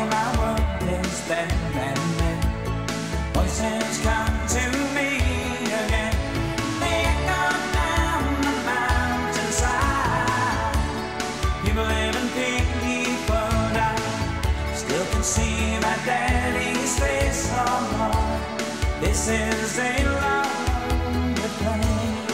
though my world is there and then voices come to me again. They echo down the mountainside. People living people die. Still can see my daddy's face on home. This is a lonely place.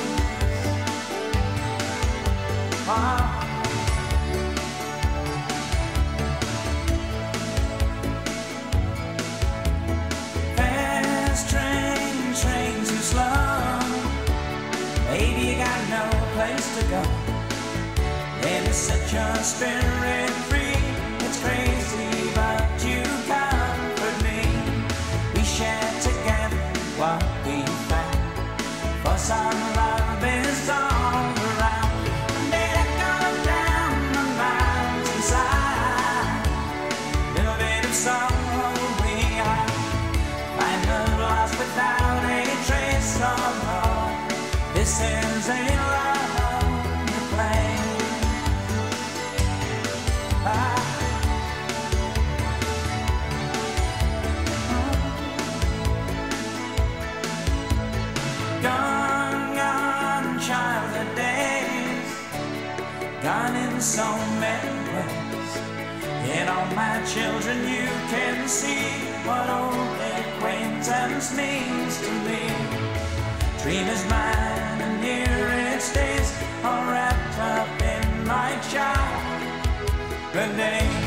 Fast train too slow. Baby, you got no place to go. Let me set your spirit free. It's crazy, but you comfort me. We share together what we found. For some love is all around. They go down the mountainside. Little bit of sorrow we are. Find love lost without a trace of love. This is a lonely place. Gone, gone, childhood days. Gone in so many ways. In all my children you can see what old acquaintance means to me. Dream is mine and here it stays, all wrapped up in my childhood days.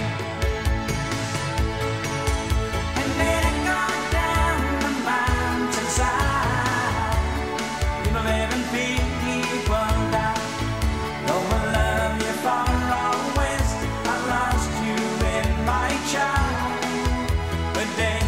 And then it gone down the mountainside. People living people die. Though I love you for always, I lost you in my childhood days.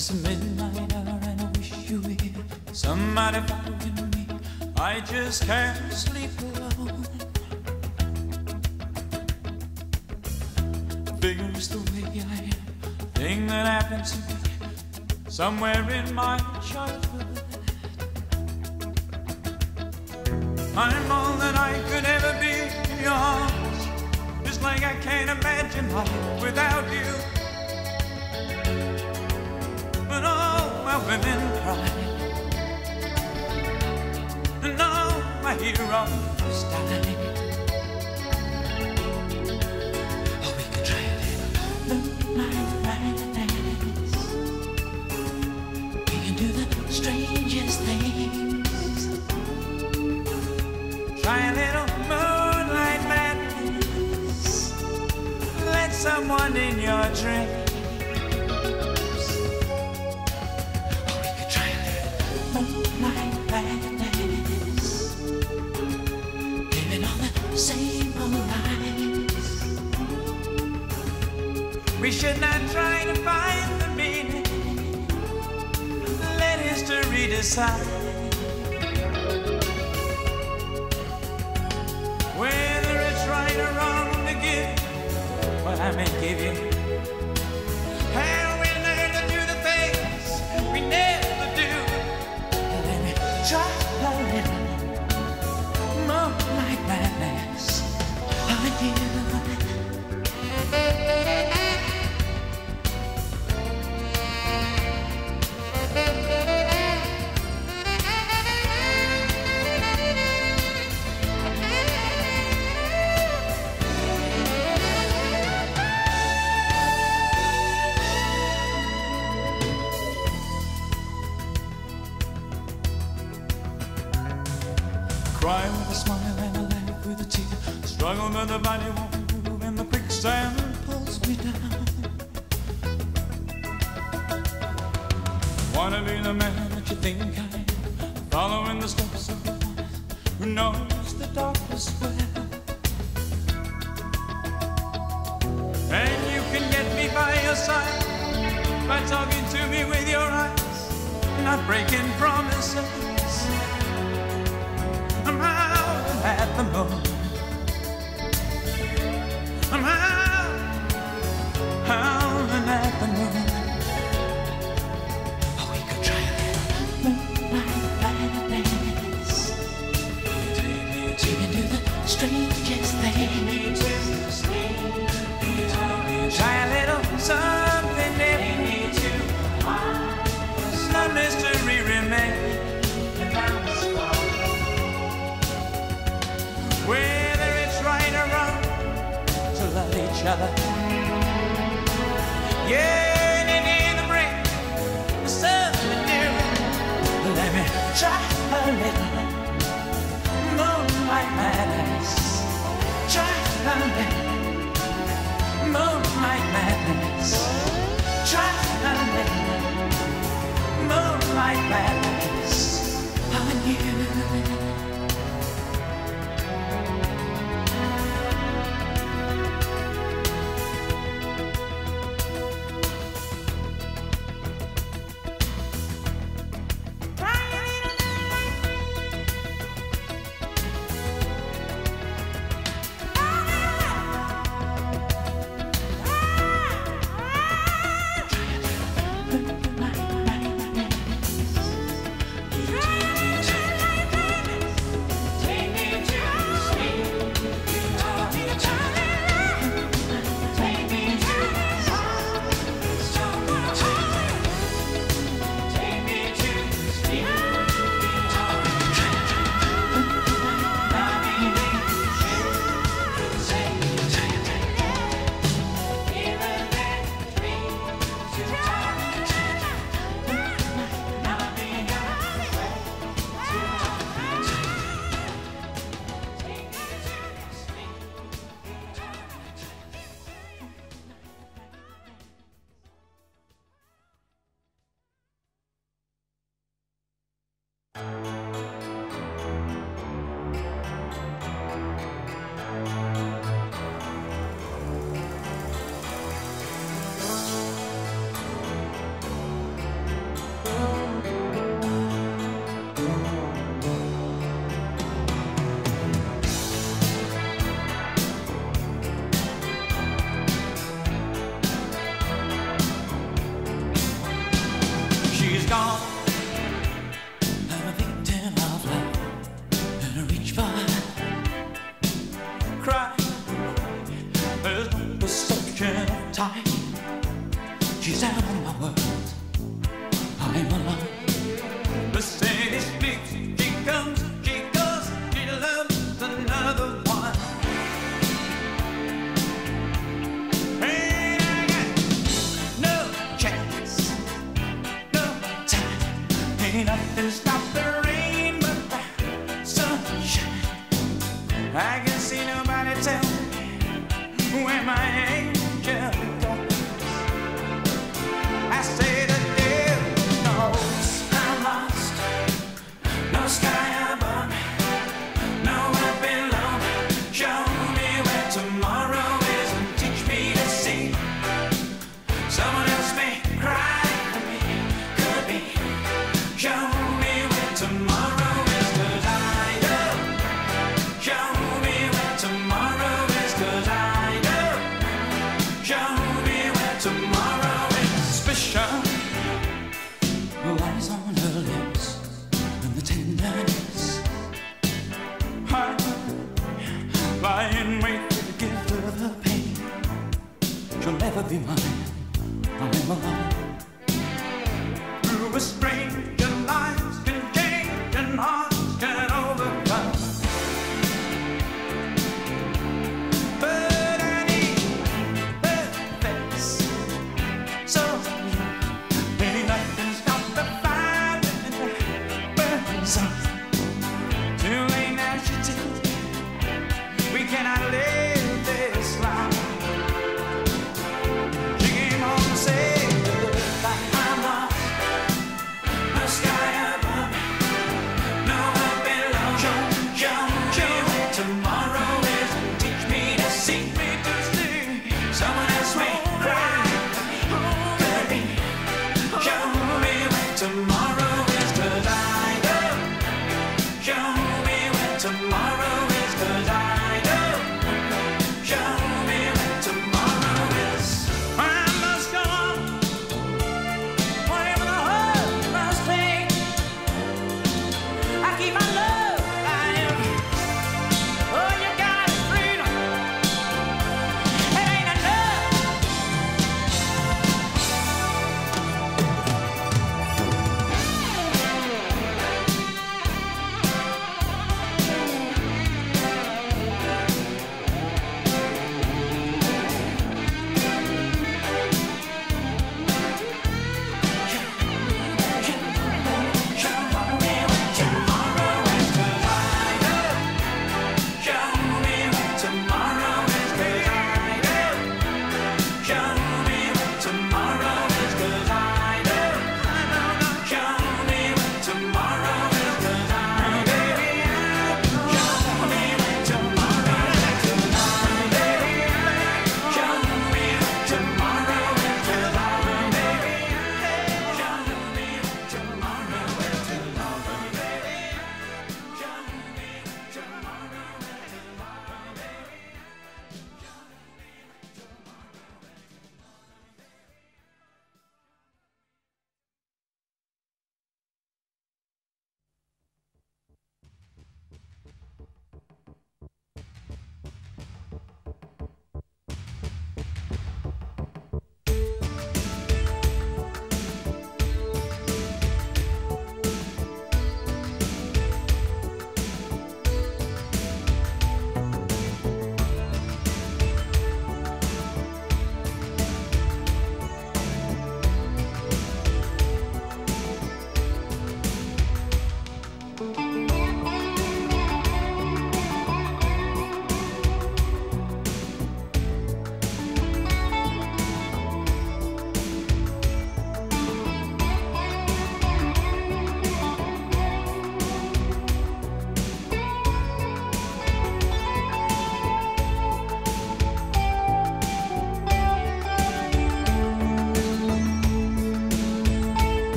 It's a midnight hour and I wish you were here. Somebody following me, I just can't sleep alone. Figure it's the way I am, thing that happened to me somewhere in my childhood. I'm all that I could ever be in your arms. Just like I can't imagine life without you. But all my women cry, and all my heroes die. Oh, we could try a little Moonlight Madness. We can do the strangest things. Try a little Moonlight Madness. Let someone in your dreams. Moonlight Madness, living on the same old lines. We should not try to find the meaning. Let history decide whether it's right or wrong to give what I may give you. How we learn to do the things we never do. Try a little Moonlight Madness on you. Cry with a smile and a laugh with a tear. Struggle but the body won't move and the quicksand pulls me down. Wanna be the man that you think I am, following the steps of the one who knows the darkness well. And you can get me by your side by talking to me with your eyes, not breaking promises. I'm howling at the moon. I'm howling at the moon. Oh, we could try a little Moonlight Madness. You can do the strangest things. Try a little something different. Some mystery remains. Whether it's right or wrong to love each other. Yearning in the brain for something new. Let me try a little Moonlight Madness. Try a little Moonlight Madness. Try a little Moonlight Madness on you. she's gone. I'm a victim of love and I reach for cry. There's no perception of time. She's out of my world. I'm alone. The city speaks. She comes, she goes, she loves another one. And I got no chance, no time. Ain't nothing stop the rain but the sunshine. I can see nobody tell me where my angel goes. I say the devil knows I'm lost. No sky above me, nowhere below me. Show me where tomorrow is and teach me to see. Someone else may cry for me, could be. Show me where tomorrow is, 'cause I know. Show me where tomorrow is, 'cause I know. Show me where tomorrow is. Suspicion lies on her lips and the tenderness. Lie in wait for the gift of her pain. She'll never be mine. I'm alone. Through a strange and lives can change and hearts can overcome. But I need her face. So ain't nothing stop the fire and the burns up. Too late now, she tells me we cannot live this life. She came home to say goodbye. I'm lost. No sky above me, nowhere below. Show me where tomorrow is and teach me to see. Someone else may cry for me, could be. Show me where tomorrow is, 'cause I know. Show me where tomorrow is, 'cause I know. Show me where tomorrow is. I must go on, whatever the heart must take. I keep my love alive. All you got is freedom. It ain't enough.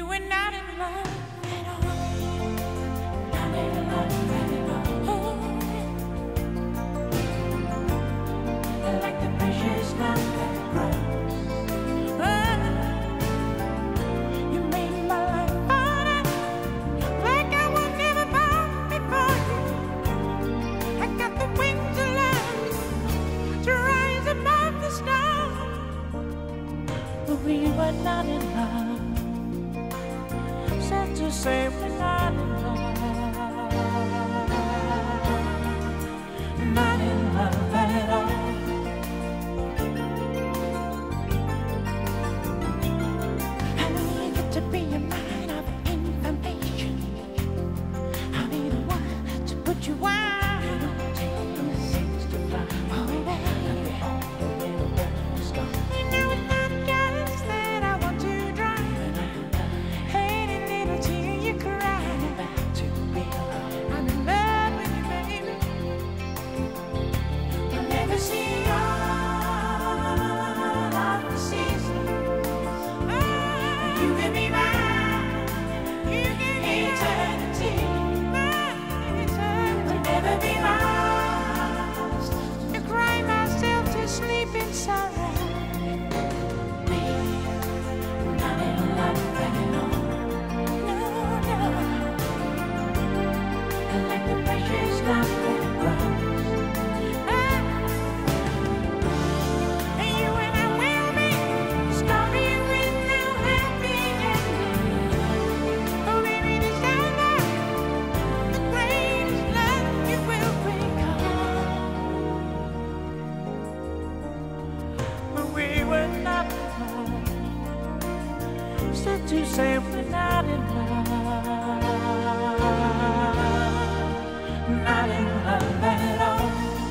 You were not in love at all. Not in love at all. Like the precious love that grows. You made my life harder, like I was never born before you. I got the wings of love to rise above the storm. But we were not in love. Sad to say we're not in love. Not in love at all. To be a mine of information, I'll be the one to put you out. You don't take the things to fly away, and they all the little birds gone. You know it's not just that I want to drive, any little tear you cry. Back to be alone. I'm in love with you, baby. You'll never see all of the seasons. You can be mine, you can be eternity, will never be lost. To cry myself to sleep in sorrow. Me, not in love anymore. No, no. I like the precious love that grows. You and I will be story with no happy ending. Oh, baby, this our love, the greatest love you will recall. But we were not in love. Sad to say we're not in love. Not in love at all.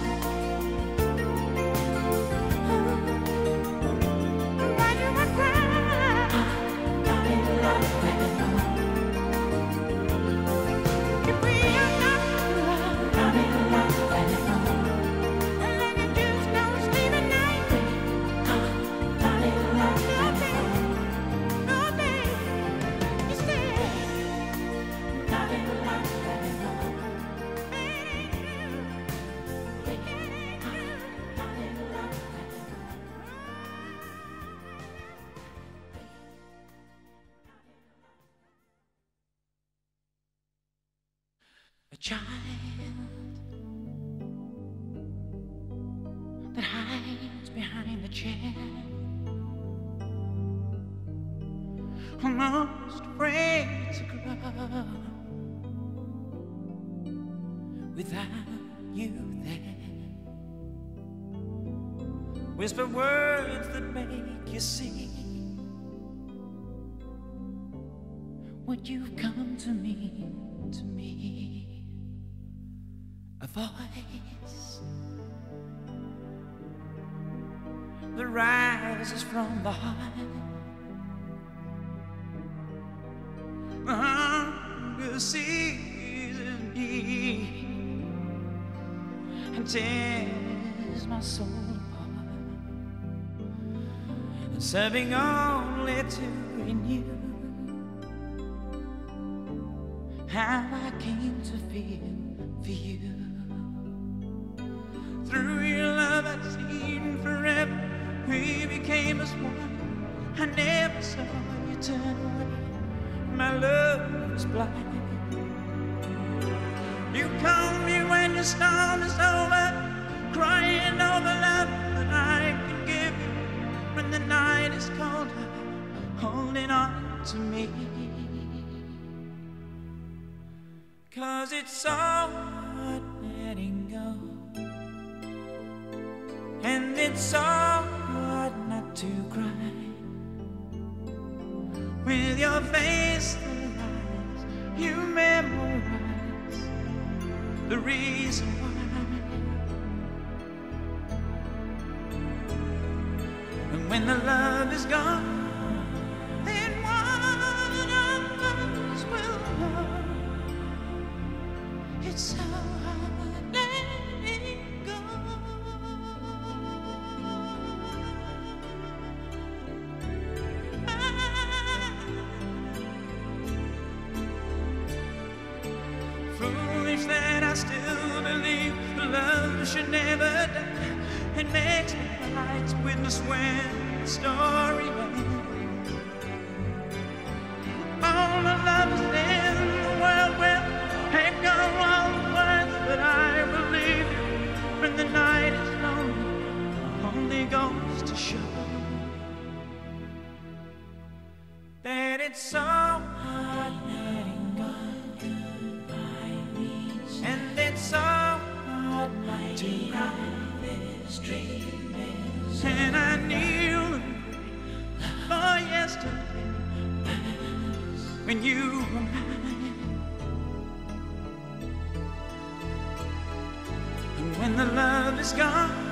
Why do I cry? Not in love at all. If we are not in love, not in love at all. And like a juice, no sleep at night. Not in love at all. No, babe, you said not in love at all. A child that hides behind the chair, almost afraid to grow without you there. Whisper words that make you see what you've come to mean to me. A voice that rises from the heart, the hunger seizes me and tears my soul apart, and serving only to renew how I came to feel for you. Through your love I'd seen forever, we became as one. I never saw you turn away, my love was blind. You call me when your storm is over, crying over love that I can give you. When the night is colder, holding on to me. 'Cause it's so hard letting go, and it's so hard not to cry. With your face and eyes, you memorize the reason why. And when the love is gone, then one of us will know. It's so hard letting go. love should never die. It makes me cry to witness when the story ends. All the lovers in the world will echo all the words that I believe in. When the night is lonely, only goes to show that it's so hard letting go, and it's so hard not to cry. This dream is, and I kneel for yesterday when you were mine, and when the love is gone.